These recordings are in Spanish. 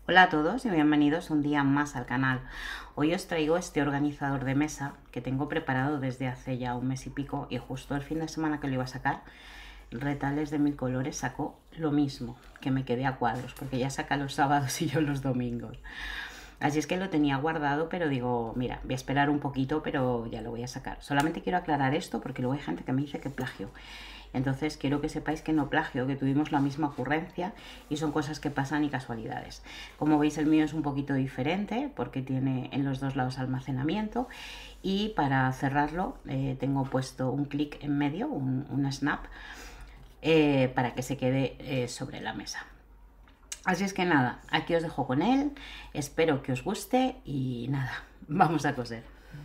Hola a todos y bienvenidos un día más al canal. Hoy os traigo este organizador de mesa que tengo preparado desde hace ya un mes y pico, y justo el fin de semana que lo iba a sacar, Retales de Mil Colores sacó lo mismo, que me quedé a cuadros porque ya saca los sábados y yo los domingos. Así es que lo tenía guardado, pero digo, mira, voy a esperar un poquito, pero ya lo voy a sacar. Solamente quiero aclarar esto porque luego hay gente que me dice que plagio. Entonces quiero que sepáis que no plagio, que tuvimos la misma ocurrencia y son cosas que pasan y casualidades. Como veis, el mío es un poquito diferente porque tiene en los dos lados almacenamiento, y para cerrarlo tengo puesto un clic en medio, un snap, para que se quede sobre la mesa. Así es que nada, aquí os dejo con él, espero que os guste y nada, vamos a coser.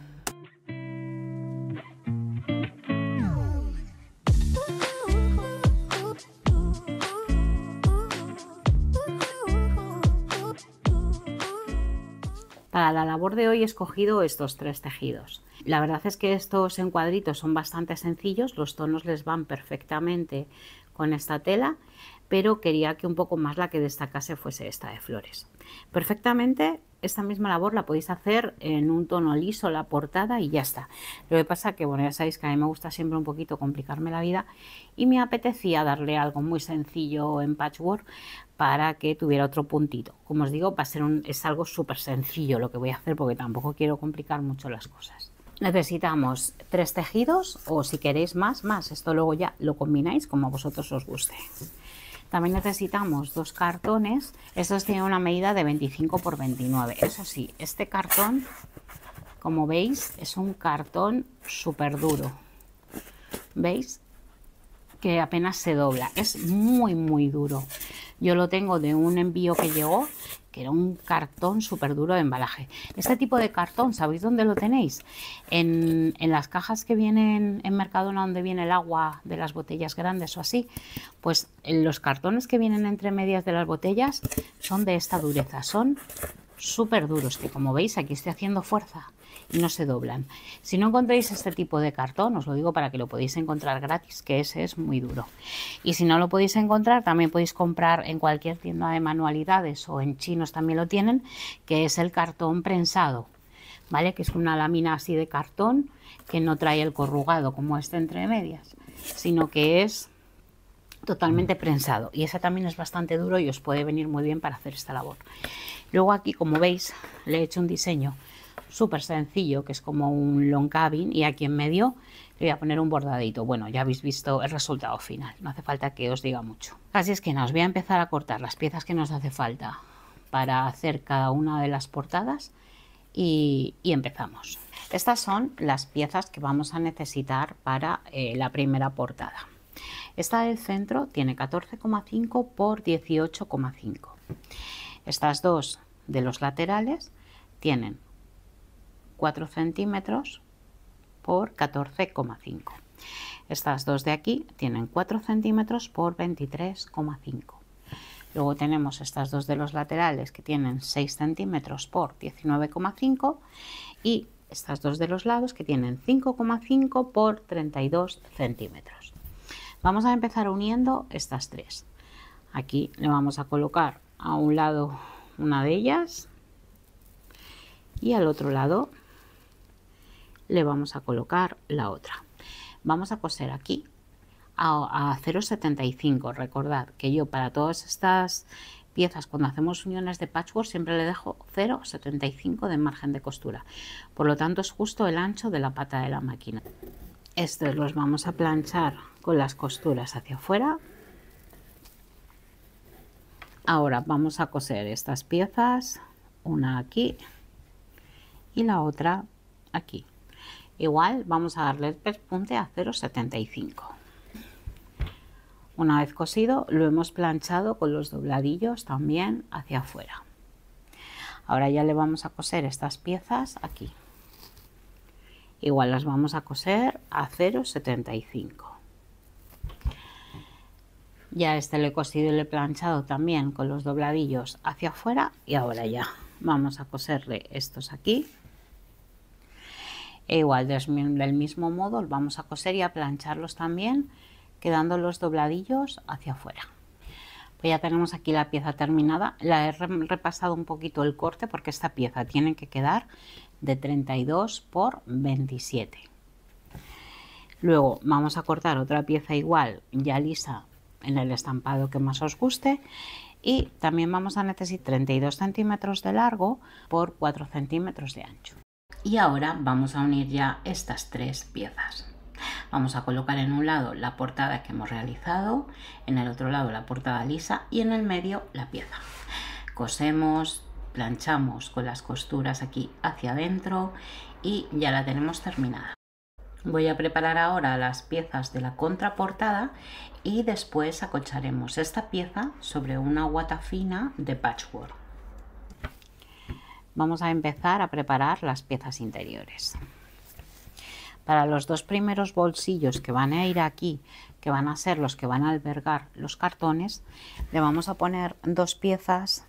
Para la labor de hoy he escogido estos tres tejidos. La verdad es que estos encuadritos son bastante sencillos, los tonos les van perfectamente con esta tela, pero quería que un poco más la que destacase fuese esta de flores. Perfectamente esta misma labor la podéis hacer en un tono liso, la portada, y ya está. Lo que pasa que, bueno, ya sabéis que a mí me gusta siempre un poquito complicarme la vida y me apetecía darle algo muy sencillo en patchwork para que tuviera otro puntito. Como os digo, es algo súper sencillo lo que voy a hacer porque tampoco quiero complicar mucho las cosas. Necesitamos 3 tejidos, o si queréis más. Esto luego ya lo combináis como a vosotros os guste. También necesitamos 2 cartones. Estos tienen una medida de 25 por 29. Eso sí, este cartón, como veis, es un cartón súper duro. ¿Veis? Que apenas se dobla. Es muy duro. Yo lo tengo de un envío que llegó, que era un cartón súper duro de embalaje. Este tipo de cartón, ¿sabéis dónde lo tenéis? En las cajas que vienen en Mercadona, donde viene el agua de las botellas grandes o así. Pues los cartones que vienen entre medias de las botellas son de esta dureza, son súper duros, que como veis aquí estoy haciendo fuerza y no se doblan. Si no encontráis este tipo de cartón, os lo digo para que lo podáis encontrar gratis, que ese es muy duro. Y si no lo podéis encontrar, también podéis comprar en cualquier tienda de manualidades, o en chinos también lo tienen, que es el cartón prensado, ¿vale? Que es una lámina así de cartón que no trae el corrugado como este entre medias, sino que es totalmente prensado, y ese también es bastante duro y os puede venir muy bien para hacer esta labor. Luego aquí, como veis, le he hecho un diseño súper sencillo, que es como un long cabin, y aquí en medio le voy a poner un bordadito. Bueno, ya habéis visto el resultado final, no hace falta que os diga mucho. Así es que nada, os voy a empezar a cortar las piezas que nos hace falta para hacer cada una de las portadas y empezamos. Estas son las piezas que vamos a necesitar para la primera portada. Esta del centro tiene 14,5 por 18,5. Estas dos de los laterales tienen 4 centímetros por 14,5. Estas dos de aquí tienen 4 centímetros por 23,5. Luego tenemos estas dos de los laterales que tienen 6 centímetros por 19,5, y estas dos de los lados que tienen 5,5 por 32 centímetros. Vamos a empezar uniendo estas tres. Aquí le vamos a colocar a un lado una de ellas y al otro lado le vamos a colocar la otra. Vamos a coser aquí a 0,75. Recordad que yo para todas estas piezas, cuando hacemos uniones de patchwork, siempre le dejo 0,75 de margen de costura. Por lo tanto, es justo el ancho de la pata de la máquina. Estos los vamos a planchar con las costuras hacia afuera. Ahora vamos a coser estas piezas, una aquí y la otra aquí. Igual vamos a darle el pespunte a 0,75. Una vez cosido, lo hemos planchado con los dobladillos también hacia afuera. Ahora ya le vamos a coser estas piezas aquí. Igual las vamos a coser a 0,75. Ya este lo he cosido y lo he planchado también con los dobladillos hacia afuera, y ahora ya vamos a coserle estos aquí. E igual del mismo modo los vamos a coser y a plancharlos también, quedando los dobladillos hacia afuera. que ya tenemos aquí la pieza terminada. La he repasado un poquito el corte porque esta pieza tiene que quedar de 32 por 27. Luego vamos a cortar otra pieza igual, ya lisa, en el estampado que más os guste, y también vamos a necesitar 32 centímetros de largo por 4 centímetros de ancho. Y ahora vamos a unir ya estas tres piezas. Vamos a colocar en un lado la portada que hemos realizado, en el otro lado la portada lisa y en el medio la pieza. Cosemos, planchamos con las costuras aquí hacia adentro y ya la tenemos terminada. Voy a preparar ahora las piezas de la contraportada y después acolcharemos esta pieza sobre una guata fina de patchwork. Vamos a empezar a preparar las piezas interiores. Para los dos primeros bolsillos que van a ir aquí, que van a ser los que van a albergar los cartones, le vamos a poner dos piezas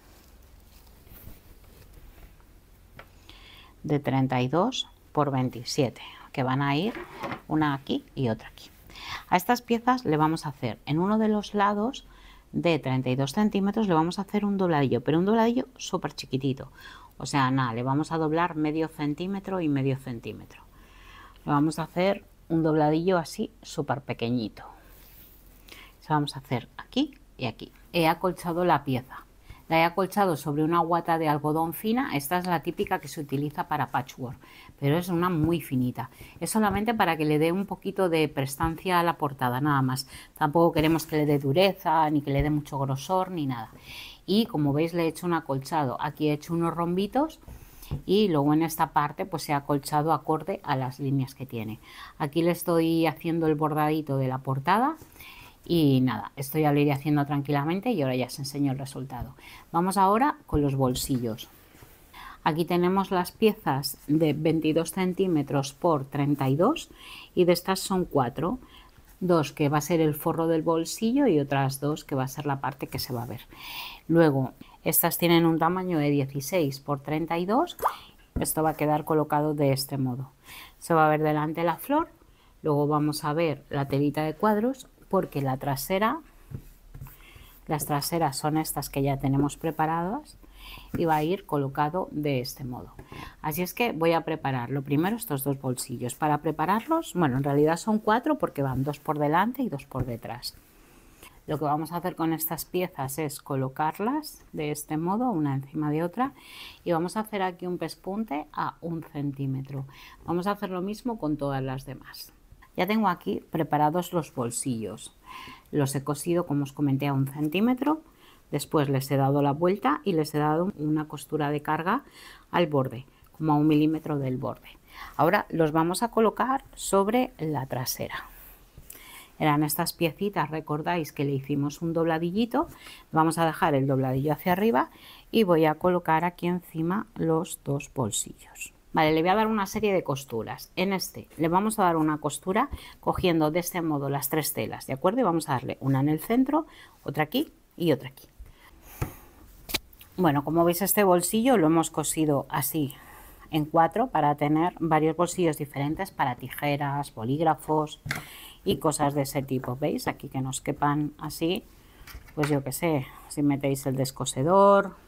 de 32 por 27, que van a ir una aquí y otra aquí. A estas piezas le vamos a hacer en uno de los lados de 32 centímetros, le vamos a hacer un dobladillo, pero un dobladillo súper chiquitito. O sea, nada, le vamos a doblar medio centímetro y medio centímetro. Le vamos a hacer un dobladillo así súper pequeñito. Eso vamos a hacer aquí y aquí. He acolchado la pieza. La he acolchado sobre una guata de algodón fina. Esta es la típica que se utiliza para patchwork, pero es una muy finita. Es solamente para que le dé un poquito de prestancia a la portada, nada más. Tampoco queremos que le dé dureza, ni que le dé mucho grosor, ni nada. Y como veis le he hecho un acolchado. Aquí he hecho unos rombitos y luego en esta parte pues he acolchado acorde a las líneas que tiene. Aquí le estoy haciendo el bordadito de la portada. Y nada, esto ya lo iré haciendo tranquilamente y ahora ya os enseño el resultado. Vamos ahora con los bolsillos. Aquí tenemos las piezas de 22 centímetros por 32 y de estas son 4. Dos que va a ser el forro del bolsillo y otras dos que va a ser la parte que se va a ver. Luego, estas tienen un tamaño de 16 por 32. Esto va a quedar colocado de este modo. Se va a ver delante la flor, luego vamos a ver la telita de cuadros, porque las traseras son estas que ya tenemos preparadas y va a ir colocado de este modo. Así es que voy a preparar lo primero estos dos bolsillos. Para prepararlos, bueno, en realidad son 4 porque van 2 por delante y 2 por detrás. Lo que vamos a hacer con estas piezas es colocarlas de este modo, una encima de otra, y vamos a hacer aquí un pespunte a 1 centímetro. Vamos a hacer lo mismo con todas las demás. Ya tengo aquí preparados los bolsillos. Los he cosido, como os comenté, a 1 centímetro. Después les he dado la vuelta y les he dado una costura de carga al borde, como a 1 milímetro del borde. Ahora los vamos a colocar sobre la trasera. Eran estas piecitas, recordáis que le hicimos un dobladillito. Vamos a dejar el dobladillo hacia arriba y voy a colocar aquí encima los dos bolsillos. Vale, le voy a dar una serie de costuras. En este le vamos a dar una costura cogiendo de este modo las 3 telas, ¿de acuerdo? Y vamos a darle una en el centro, otra aquí y otra aquí. Bueno, como veis este bolsillo lo hemos cosido así en 4 para tener varios bolsillos diferentes para tijeras, bolígrafos y cosas de ese tipo. ¿Veis? Aquí que nos quepan así, pues yo qué sé, si metéis el descosedor,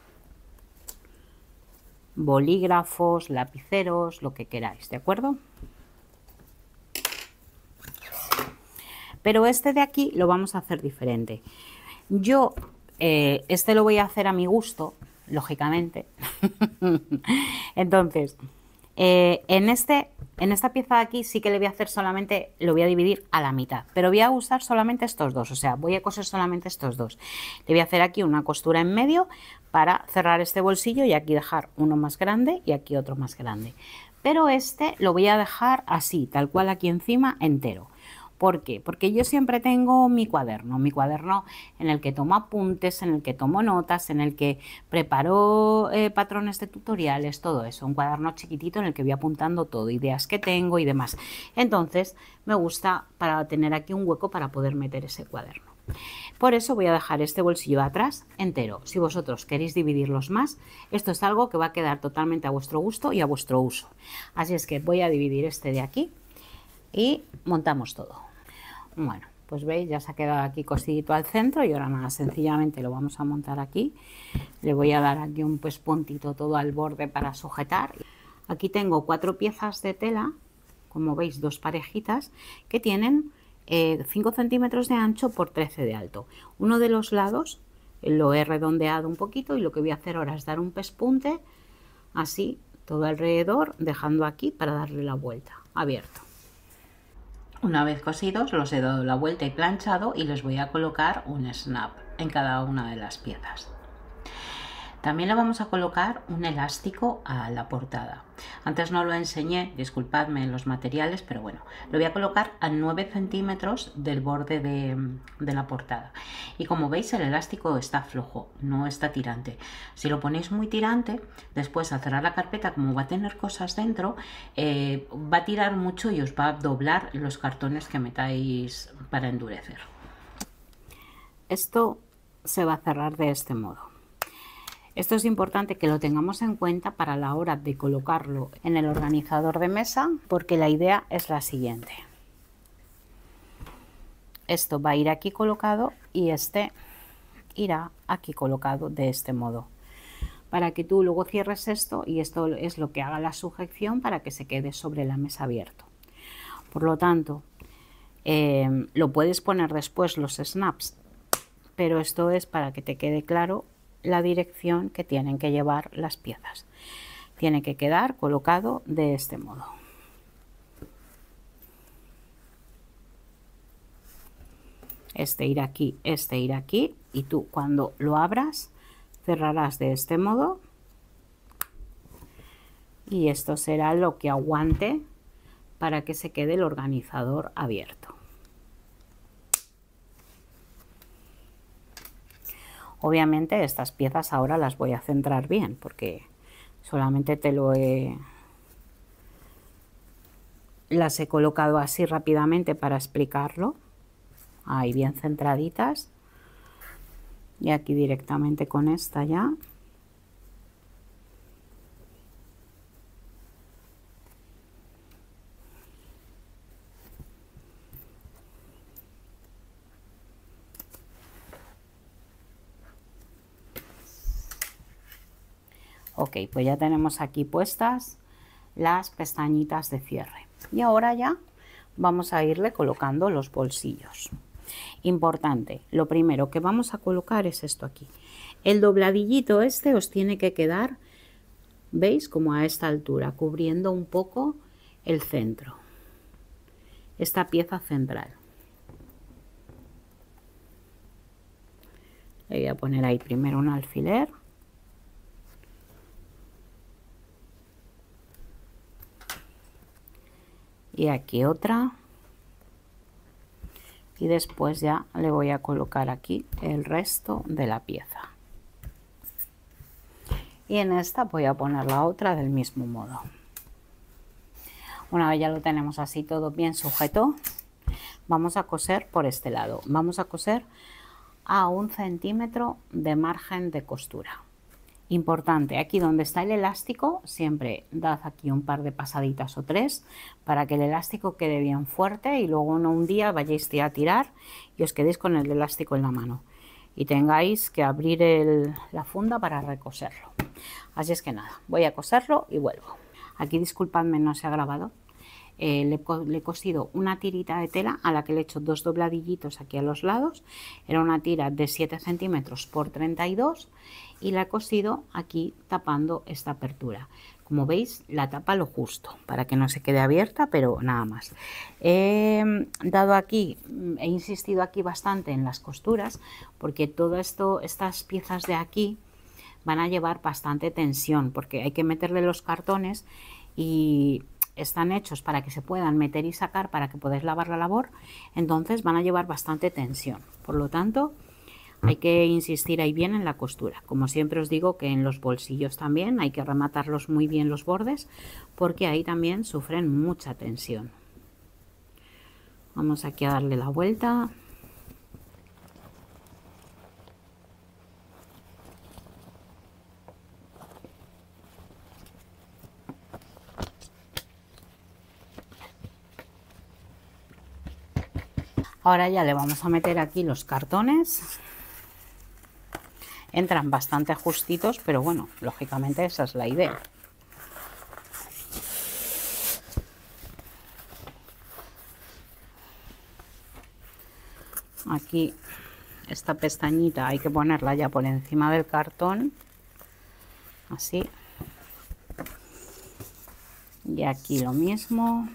bolígrafos, lapiceros, lo que queráis, ¿de acuerdo? Pero este de aquí lo vamos a hacer diferente. Yo este lo voy a hacer a mi gusto, lógicamente. Entonces, en esta pieza de aquí sí que le voy a hacer solamente, lo voy a dividir a la mitad, pero voy a usar solamente estos dos, o sea, voy a coser solamente estos dos. Le voy a hacer aquí una costura en medio para cerrar este bolsillo y aquí dejar uno más grande y aquí otro más grande. Pero este lo voy a dejar así, tal cual aquí encima, entero. ¿Por qué? Porque yo siempre tengo mi cuaderno en el que tomo apuntes, en el que tomo notas, en el que preparo patrones de tutoriales, todo eso. Un cuaderno chiquitito en el que voy apuntando todo, ideas que tengo y demás. Entonces me gusta para tener aquí un hueco para poder meter ese cuaderno. Por eso voy a dejar este bolsillo atrás entero. Si vosotros queréis dividirlos más, esto es algo que va a quedar totalmente a vuestro gusto y a vuestro uso. Así es que voy a dividir este de aquí y montamos todo. Bueno, pues veis, ya se ha quedado aquí cosidito al centro y ahora nada, sencillamente lo vamos a montar aquí. Le voy a dar aquí un pues puntito todo al borde para sujetar. Aquí tengo 4 piezas de tela, como veis, 2 parejitas que tienen 5 centímetros de ancho por 13 de alto. Uno de los lados lo he redondeado un poquito y lo que voy a hacer ahora es dar un pespunte así todo alrededor, dejando aquí para darle la vuelta abierto. Una vez cosidos los he dado la vuelta y planchado y les voy a colocar un snap en cada una de las piezas. También le vamos a colocar un elástico a la portada. Antes no lo enseñé, disculpadme los materiales, pero bueno, lo voy a colocar a 9 centímetros del borde de la portada. Y como veis, el elástico está flojo, no está tirante. Si lo ponéis muy tirante, después al cerrar la carpeta, como va a tener cosas dentro, va a tirar mucho y os va a doblar los cartones que metáis para endurecer. Esto se va a cerrar de este modo. Esto es importante que lo tengamos en cuenta para la hora de colocarlo en el organizador de mesa, porque la idea es la siguiente. Esto va a ir aquí colocado y este irá aquí colocado de este modo, para que tú luego cierres esto y esto es lo que haga la sujeción para que se quede sobre la mesa abierto. Por lo tanto, lo puedes poner después los snaps, pero esto es para que te quede claro la dirección que tienen que llevar las piezas. Tiene que quedar colocado de este modo. Este irá aquí y tú cuando lo abras cerrarás de este modo y esto será lo que aguante para que se quede el organizador abierto. Obviamente estas piezas ahora las voy a centrar bien porque solamente las he colocado así rápidamente para explicarlo. Ahí bien centraditas. Y aquí directamente con esta ya. Ok, pues ya tenemos aquí puestas las pestañitas de cierre. Y ahora ya vamos a irle colocando los bolsillos. Importante, lo primero que vamos a colocar es esto aquí. El dobladillito este os tiene que quedar, ¿veis? Como a esta altura, cubriendo un poco el centro. Esta pieza central. Le voy a poner ahí primero un alfiler. Y aquí otra. Y después ya le voy a colocar aquí el resto de la pieza. Y en esta voy a poner la otra del mismo modo. Una vez ya lo tenemos así todo bien sujeto, vamos a coser por este lado. Vamos a coser a 1 centímetro de margen de costura. Importante, aquí donde está el elástico, siempre dad aquí un par de pasaditas o 3 para que el elástico quede bien fuerte y luego no un día vayáis a tirar y os quedéis con el elástico en la mano y tengáis que abrir la funda para recoserlo. Así es que nada, voy a coserlo y vuelvo. Aquí disculpadme, no se ha grabado. Le he cosido una tirita de tela a la que le he hecho 2 dobladillitos aquí a los lados. Era una tira de 7 centímetros por 32 y la he cosido aquí tapando esta apertura. Como veis, la tapa lo justo para que no se quede abierta, pero nada más. He insistido aquí bastante en las costuras porque todo esto, estas piezas de aquí van a llevar bastante tensión porque hay que meterle los cartones y están hechos para que se puedan meter y sacar para que podáis lavar la labor, entonces van a llevar bastante tensión. Por lo tanto, hay que insistir ahí bien en la costura. Como siempre os digo que en los bolsillos también hay que rematarlos muy bien los bordes porque ahí también sufren mucha tensión. Vamos aquí a darle la vuelta. Ahora ya le vamos a meter aquí los cartones. Entran bastante justitos, pero bueno, lógicamente esa es la idea. Aquí esta pestañita hay que ponerla ya por encima del cartón, así. Y aquí lo mismo.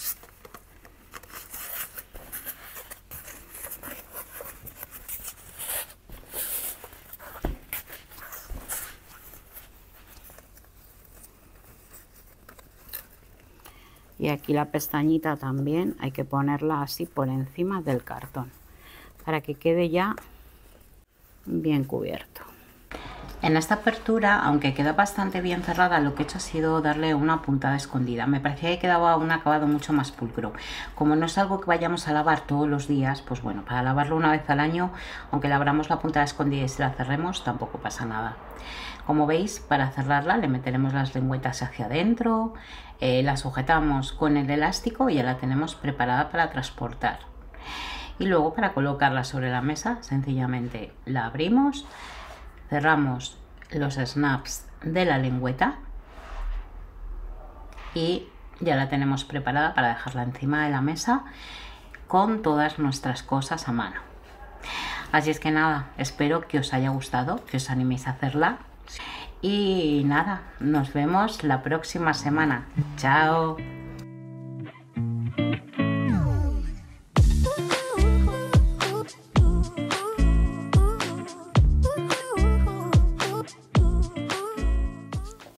Y aquí la pestañita también hay que ponerla así por encima del cartón para que quede ya bien cubierto. En esta apertura, aunque queda bastante bien cerrada, lo que he hecho ha sido darle una puntada escondida. Me parecía que quedaba un acabado mucho más pulcro. Como no es algo que vayamos a lavar todos los días, pues bueno, para lavarlo una vez al año, aunque le abramos la puntada escondida y se la cerremos, tampoco pasa nada. Como veis, para cerrarla le meteremos las lengüetas hacia adentro, la sujetamos con el elástico y ya la tenemos preparada para transportar. Y luego, para colocarla sobre la mesa, sencillamente la abrimos, cerramos los snaps de la lengüeta y ya la tenemos preparada para dejarla encima de la mesa con todas nuestras cosas a mano. Así es que nada, espero que os haya gustado, que os animéis a hacerla. Y nada, nos vemos la próxima semana. ¡Chao!